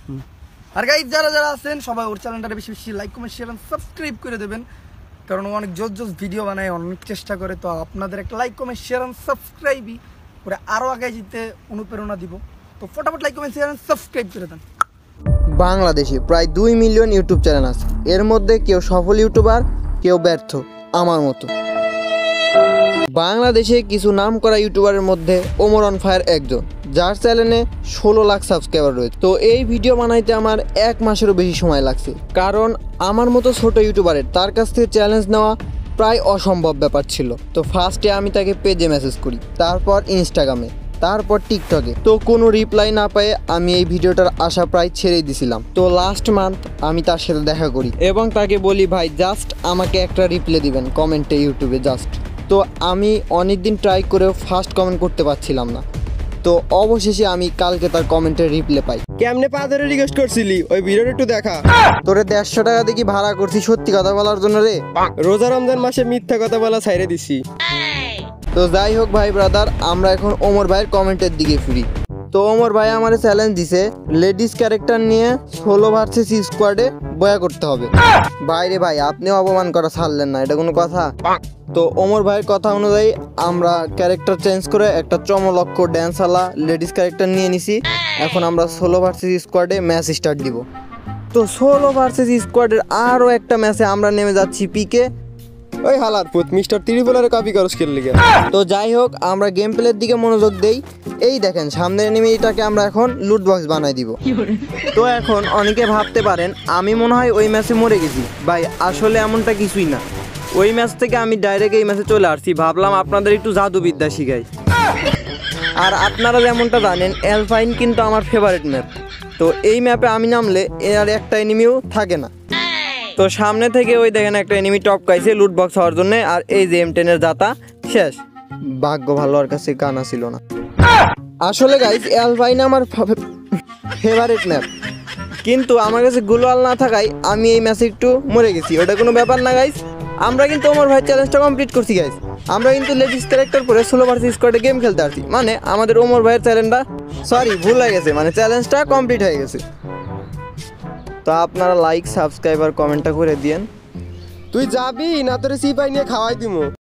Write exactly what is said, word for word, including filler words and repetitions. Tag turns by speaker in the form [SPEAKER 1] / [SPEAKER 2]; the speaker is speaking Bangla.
[SPEAKER 1] আর গাইস যারা যারা আছেন সবাই ওর চ্যানেলটাকে বেশি বেশি লাইক কমেন্ট শেয়ার সাবস্ক্রাইব করে দেবেন, কারণ ও অনেক জোস জোস ভিডিও বানায়, অনেক চেষ্টা করে। তো আপনাদের একটা লাইক কমেন্ট শেয়ার সাবস্ক্রাইবই করে আরও আগে যেতে অনুপ্রেরণা দিব। তো ফটাফট লাইক কমেন্ট শেয়ার সাবস্ক্রাইব করে দেন।
[SPEAKER 2] বাংলাদেশে প্রায় দুই মিলিয়ন ইউটিউব চ্যানেল আছে, এর মধ্যে কেউ সফল ইউটিউবার, কেউ ব্যর্থ, আমার মতো। বাংলাদেশে কিছু নাম করা ইউটিউবারের মধ্যে ওমর অন ফায়ার একজন, যার চ্যানেলে ষোলো লাখ সাবস্ক্রাইবার রয়েছে। তো এই ভিডিও বানাইতে আমার এক মাসেরও বেশি সময় লাগছে, কারণ আমার মতো ছোট ইউটিউবারের তার কাছ থেকে চ্যালেঞ্জ নেওয়া প্রায় অসম্ভব ব্যাপার ছিল। তো ফার্স্টে আমি তাকে পেজে মেসেজ করি, তারপর ইনস্টাগ্রামে, তারপর টিকটকে। তো কোনো রিপ্লাই না পেয়ে আমি এই ভিডিওটার আশা প্রায় ছেড়েই দিছিলাম। তো লাস্ট মান্থ আমি তার সাথে দেখা করি এবং তাকে বলি, ভাই জাস্ট আমাকে একটা রিপ্লাই দিবেন কমেন্টে ইউটিউবে জাস্ট। তো আমি অনেক দিন ট্রাই করেও ফার্স্ট কমেন্ট করতে পারছিলাম না। তো অবশেষে আমি কালকে তার কমেন্টের রিপ্লাই পাই।
[SPEAKER 3] কেমনে পা ধরে রিকোয়েস্ট করছিলি, ওই ভিডিওটা একটু দেখা।
[SPEAKER 2] তোরে দেড়শো টাকা দিয়ে কি ভাড়া করছি সত্যি কথা বলার জন্য রে?
[SPEAKER 3] রোজা রমজান মাসে মিথ্যা কথা বলা ছাইরে দিছি।
[SPEAKER 2] তো যাই হোক ভাই ব্রাদার, আমরা এখন ওমর ভাইয়ের কমেন্টের দিকে ফিরি। তো ওমর ভাই আমার চ্যালেঞ্জ দিছে লেডিস ক্যারেক্টার নিয়ে ষোলো ভার্সেস স্কোয়াডে বয়া করতে হবে। বাইরে ভাই আপনিও অপমান করা ছাড়লেন না, এটা কোনো কথা? তো ওমর ভাইয়ের কথা অনুযায়ী আমরা ক্যারেক্টার চেঞ্জ করে একটা চমলক্ষ ড্যান্সওয়ালা লেডিস ক্যারেক্টার নিয়ে নিছি। এখন আমরা ষোলো ভার্সেস স্কোয়াডে ম্যাচ স্টার্ট দিব। তো ষোলো ভার্সেস স্কোয়াডের আরও একটা ম্যাচে আমরা নেমে যাচ্ছি পিকে।
[SPEAKER 3] ওই হালার পুত মিস্টার ত্রিপুলারে কপি করস খেল লিগে।
[SPEAKER 2] তো যাই হোক আমরা গেম প্লের দিকে মনোযোগ দেই। এই দেখেন সামনের এনিমিটাকে আমরা এখন লুট বক্স বানাই দিব। তো এখন অনেকে ভাবতে পারেন আমি মনে হয় ওই ম্যাচে মরে গেছি। ভাই আসলে এমনটা কিছুই না, ওই ম্যাচ থেকে আমি ডাইরেক্ট এই ম্যাচে চলে আসছি, ভাবলাম আপনাদের একটু জাদুবিদ্যা শিখাই। আর আপনারা যেমনটা জানেন এলফাইন কিন্তু আমার ফেভারিট ম্যাপ। তো এই ম্যাপে আমি নামলে এর একটা এনিমিও থাকে না। তো সামনে থেকে ওই দেখেন একটা এনিমি টপ খাইছে লুট বক্স হওয়ার জন্য, আর এই যে এম টেনের জাতা শেষ। ভাগ্য ভালো আর কাছে কানা ছিল না। আসলে গাইস এলফাইন আমার ফেভারিট ম্যাপ, কিন্তু আমার কাছে গ্লোয়াল না থাকায় আমি এই ম্যাচে একটু মরে গেছি। ওটা কোনো ব্যাপার না গাইস, আমরা কিন্তু ওমর ভাই চ্যালেঞ্জটা কমপ্লিট করছি গাইস। আমরা কিন্তু লেডিস ক্যারেক্টার করে ষোলো ভার্সেস স্কোয়াডে গেম খেলতে আসছি, মানে আমাদের ওমর ভাইয়ের চ্যালেঞ্জটা সরি ভুল হয়ে গেছে, মানে চ্যালেঞ্জটা কমপ্লিট হয়ে গেছে। তো আপনারা লাইক সাবস্ক্রাইব আর কমেন্টটা করে দিয়েন।
[SPEAKER 3] তুই যাবি না তোরে সিপাই নিয়ে খাওয়াই দিমু।